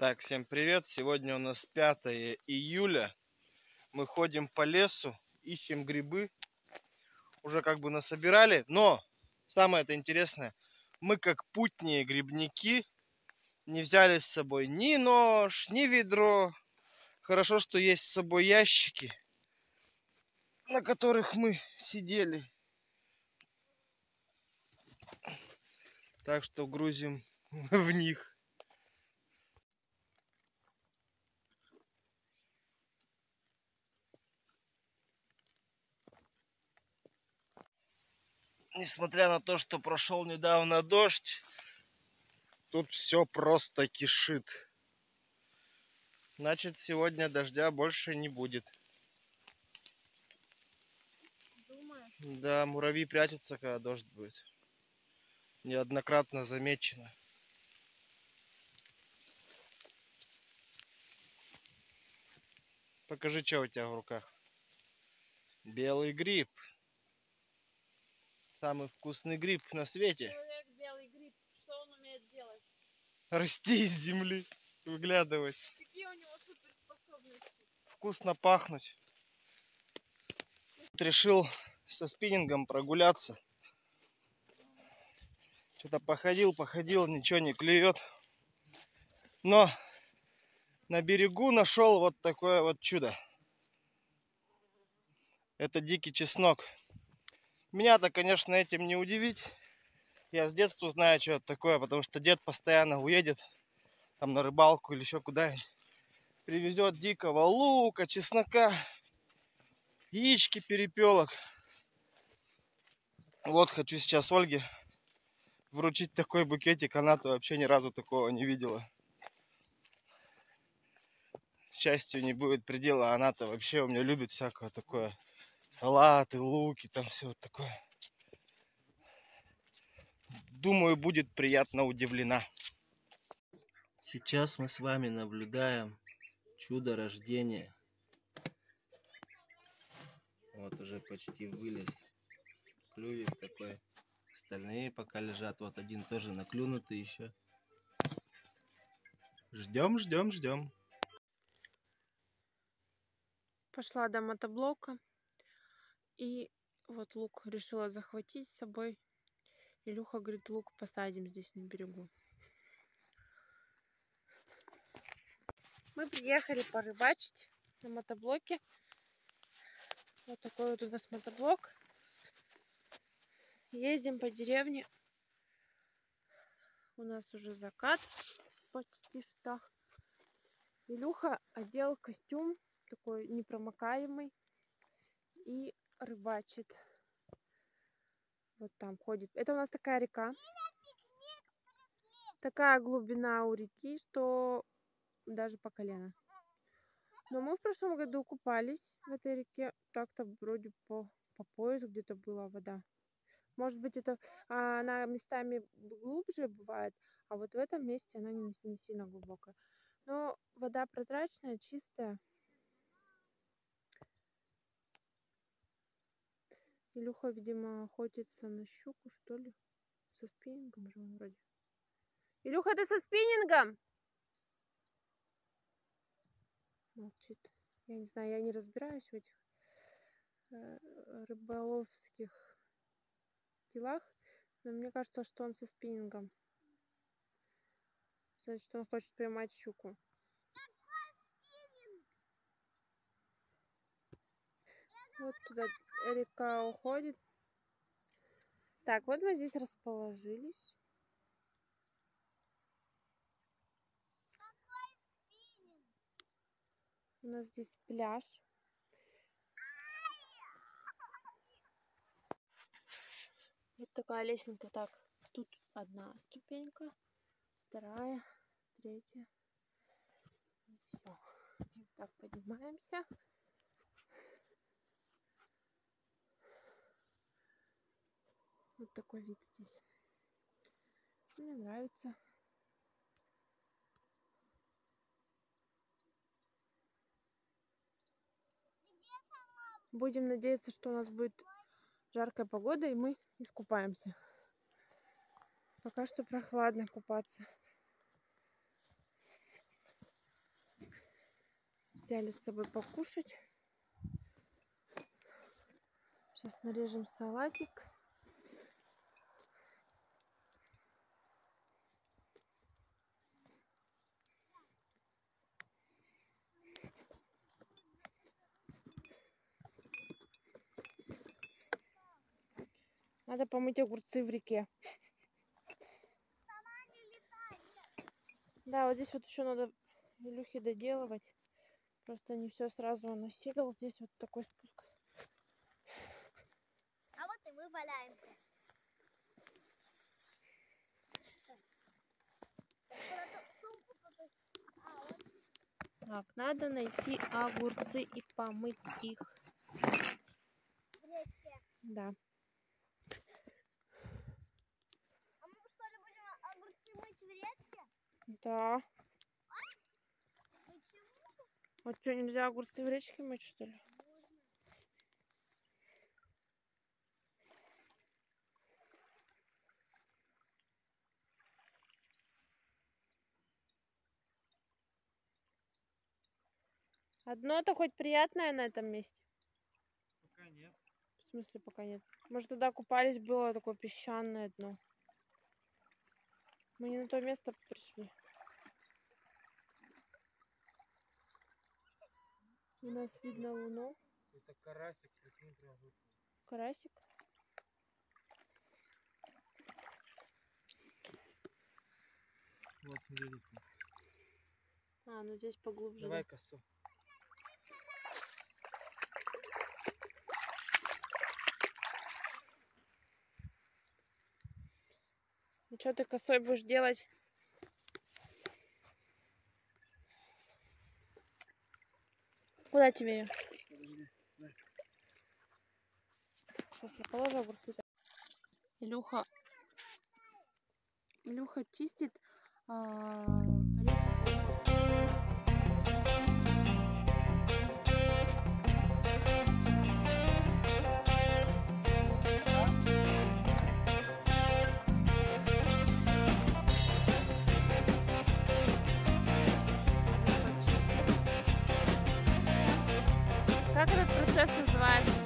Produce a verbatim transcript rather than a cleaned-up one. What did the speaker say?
Так, всем привет! Сегодня у нас пятое июля. Мы ходим по лесу, ищем грибы. Уже как бы насобирали, но самое это интересное, мы как путние грибники не взяли с собой ни нож, ни ведро. Хорошо, что есть с собой ящики, на которых мы сидели. Так что грузим в них. Несмотря на то, что прошел недавно дождь, тут все просто кишит. Значит, сегодня дождя больше не будет. Думаешь? Да, муравьи прячутся, когда дождь будет. Неоднократно замечено. Покажи, что у тебя в руках. Белый гриб. Самый вкусный гриб на свете. Человек белый гриб. Что он умеет делать? Расти из земли, выглядывать. Какие у него суперспособности? Вкусно пахнуть. Решил со спиннингом прогуляться. Что-то походил, походил, ничего не клюет. Но на берегу нашел вот такое вот чудо. Это дикий чеснок. Меня-то, конечно, этим не удивить. Я с детства знаю, что это такое, потому что дед постоянно уедет там на рыбалку или еще куда-нибудь. Привезет дикого лука, чеснока, яички, перепелок. Вот хочу сейчас Ольге вручить такой букетик. Она-то вообще ни разу такого не видела. Счастью не будет предела. Она-то вообще у меня любит всякое такое. Салаты, луки, там все вот такое. Думаю, будет приятно удивлена. Сейчас мы с вами наблюдаем чудо рождения. Вот уже почти вылез. Клювик такой. Остальные пока лежат. Вот один тоже наклюнутый еще. Ждем, ждем, ждем. Пошла до мотоблока. И вот лук решила захватить с собой. Илюха говорит, лук посадим здесь на берегу. Мы приехали порыбачить на мотоблоке. Вот такой вот у нас мотоблок. Ездим по деревне. У нас уже закат почти что. Илюха одел костюм такой непромокаемый и рыбачит. Вот там ходит. Это у нас такая река. Такая глубина у реки, что даже по колено. Но мы в прошлом году купались в этой реке. Так-то вроде по, по поясу где-то была вода. Может быть, это а, она местами глубже бывает, а вот в этом месте она не, не сильно глубокая. Но вода прозрачная, чистая. Илюха, видимо, охотится на щуку, что ли. Со спиннингом же он вроде. Илюха, ты со спиннингом? Молчит. Я не знаю, я не разбираюсь в этих э, рыболовских делах, но мне кажется, что он со спиннингом. Значит, он хочет поймать щуку. Вот туда река уходит. Так, вот мы здесь расположились. У нас здесь пляж. Вот такая лесенка. Так, тут одна ступенька, вторая, третья. И все. И так поднимаемся. Вот такой вид здесь. Мне нравится. Будем надеяться, что у нас будет жаркая погода, и мы искупаемся. Пока что прохладно купаться. Взяли с собой покушать. Сейчас нарежем салатик. Надо помыть огурцы в реке. Да, вот здесь вот еще надо Илюхе доделывать. Просто не все сразу он осилил. Здесь вот такой спуск. А вот и мы валяемся. Так, надо найти огурцы и помыть их. В речке. Да. А мы что ли будем огурцы мыть в речке? Да. Почему? Вот что, нельзя огурцы в речке мыть, что ли? Одно-то хоть приятное на этом месте? Пока нет. В смысле пока нет? Может, туда купались, было такое песчаное дно. Мы не на то место пришли. У нас видно луну. Это карасик, прикинь, прям выплыл. Карасик. Вот, смотрите. А, ну здесь поглубже. Давай Да? косу. И что ты косой будешь делать? Куда тебе ее? Подожди, дай. Сейчас я положу огурцы. Илюха, Илюха чистит а, Как этот процесс называется?